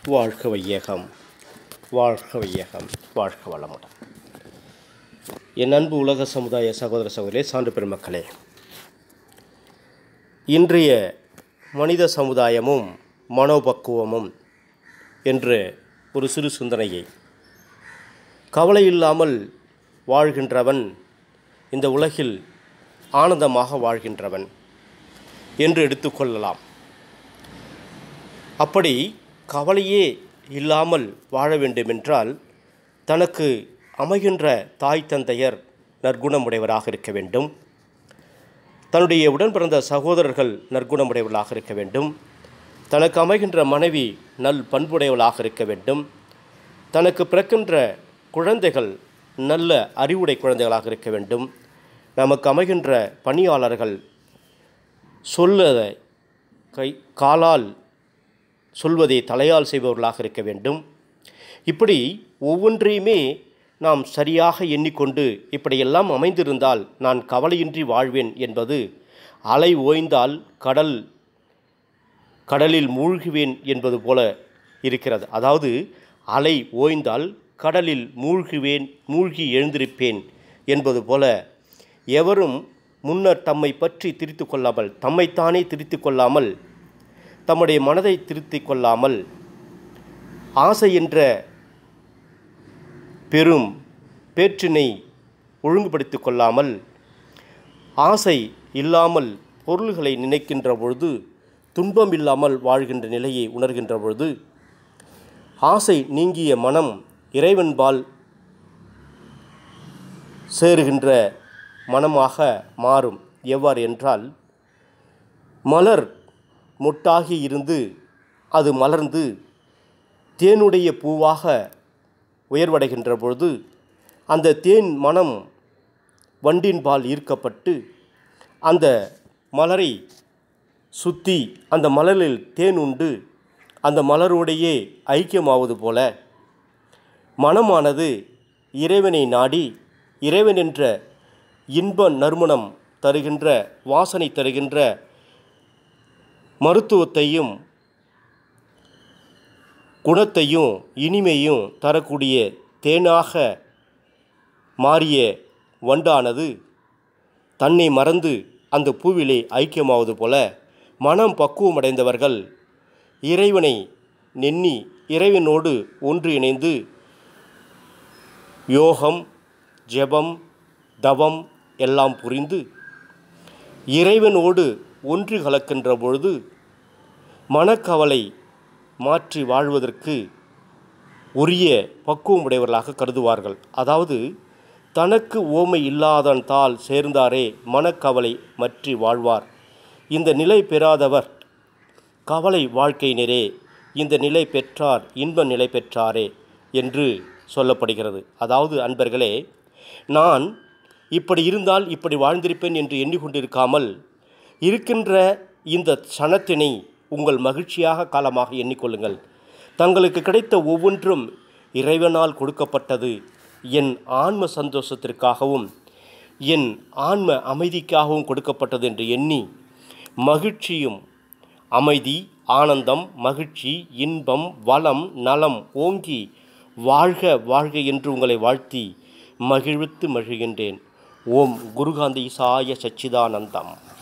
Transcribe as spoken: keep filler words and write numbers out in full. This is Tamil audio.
வாழ்க வையகம், வாழ்க வையகம், வாழ்க வளமுடன். என் அன்பு உலக சமுதாய சகோதர சகோதரே, சான்று பெருமக்களே, இன்றைய மனித சமுதாயமும் மனோபக்குவமும் என்ற ஒரு சிறு சிந்தனையை, கவலை இல்லாமல் வாழ்கின்றவன் இந்த உலகில் ஆனந்தமாக வாழ்கின்றவன் என்று எடுத்துக்கொள்ளலாம். அப்படி கவலையே இல்லாமல் வாழ வேண்டுமென்றால் தனக்கு அமைகின்ற தாய் தந்தையர் நற்குணமுடையவராக இருக்க வேண்டும். தன்னுடைய உடன் பிறந்த சகோதரர்கள் நற்குணமுடையவர்களாக இருக்க வேண்டும். தனக்கு அமைகின்ற மனைவி நல் பண்புடையவளாக இருக்க வேண்டும். தனக்கு பிறக்கின்ற குழந்தைகள் நல்ல அறிவுடை குழந்தைகளாக இருக்க வேண்டும். நமக்கு அமைகின்ற பணியாளர்கள் சொல்ல கை காலால் சொல்வதை தலையால் செய்பவர்களாக இருக்க வேண்டும். இப்படி ஒவ்வொன்றையுமே நாம் சரியாக எண்ணிக்கொண்டு இப்படியெல்லாம் அமைந்திருந்தால் நான் கவலையின்றி வாழ்வேன் என்பது அலை ஓய்ந்தால் கடல் கடலில் மூழ்குவேன் என்பது போல இருக்கிறது. அதாவது அலை ஓய்ந்தால் கடலில் மூழ்குவேன், மூழ்கி எழுந்திருப்பேன் என்பது போல எவரும் முன்னர் தம்மை பற்றி திரித்து கொள்ளாமல், தம்மைத்தானே திரித்து கொள்ளாமல், தம்முடைய மனதை திருத்திக் கொள்ளாமல், ஆசை என்ற பெரும் பேற்றினை ஒழுங்குபடுத்தி கொள்ளாமல், ஆசை இல்லாமல் பொருள்களை நினைக்கின்ற பொழுது துன்பம் இல்லாமல் வாழ்கின்ற நிலையை உணர்கின்ற பொழுது ஆசை நீங்கிய மனம் இறைவன்பால் சேருகின்ற மனமாக மாறும். எவ்வாறு என்றால், மலர் மொட்டாகி இருந்து அது மலர்ந்து தேனுடைய பூவாக உயர்வடைகின்ற பொழுது அந்த தேன் மனம் வண்டின்பால் ஈர்க்கப்பட்டு அந்த மலரை சுற்றி அந்த மலரில் தேன் உண்டு அந்த மலரோடையே ஐக்கியமாவது போல மனமானது இறைவனை நாடி இறைவன் என்ற இன்ப நறுமணம் தருகின்ற, வாசனை தருகின்ற மருத்துவத்தையும் குணத்தையும் இனிமையும் தரக்கூடிய தேனாக மாறிய வண்டானது தன்னை மறந்து அந்த பூவிலே ஐக்கியமாவது போல மனம் பக்குவமடைந்தவர்கள் இறைவனை நெண்ணி இறைவனோடு ஒன்று இணைந்து யோகம், ஜெபம், தவம் எல்லாம் புரிந்து இறைவனோடு ஒன்று கலக்கின்ற பொழுது மனக்கவலை மாற்றி வாழ்வதற்கு உரிய பக்குவமுடையவர்களாக கருதுவார்கள். அதாவது தனக்கு ஓமை இல்லாதன் தாள் சேர்ந்தாரே மனக்கவலை மற்றி வாழ்வார். இந்த நிலை பெறாதவர் கவலை வாழ்க்கையினரே, இந்த நிலை பெற்றார் இன்ப நிலை பெற்றாரே என்று சொல்லப்படுகிறது. அதாவது அன்பர்களே, நான் இப்படி இருந்தால் இப்படி வாழ்ந்திருப்பேன் என்று எண்ணிக்கொண்டிருக்காமல் இருக்கின்ற இந்த சனத்தினை உங்கள் மகிழ்ச்சியாக காலமாக எண்ணிக்கொள்ளுங்கள். தங்களுக்கு கிடைத்த ஒவ்வொன்றும் இறைவனால் கொடுக்கப்பட்டது என் ஆன்ம சந்தோஷத்திற்காகவும் என் ஆன்ம அமைதிக்காகவும் கொடுக்கப்பட்டது என்று எண்ணி மகிழ்ச்சியும் அமைதி, ஆனந்தம், மகிழ்ச்சி, இன்பம், வளம், நலம் ஓங்கி வாழ்க வாழ்க என்று உங்களை வாழ்த்தி மகிழ்வித்து மகிழ்கின்றேன். ஓம் குருகாந்த ஈசாய சச்சிதானந்தம்.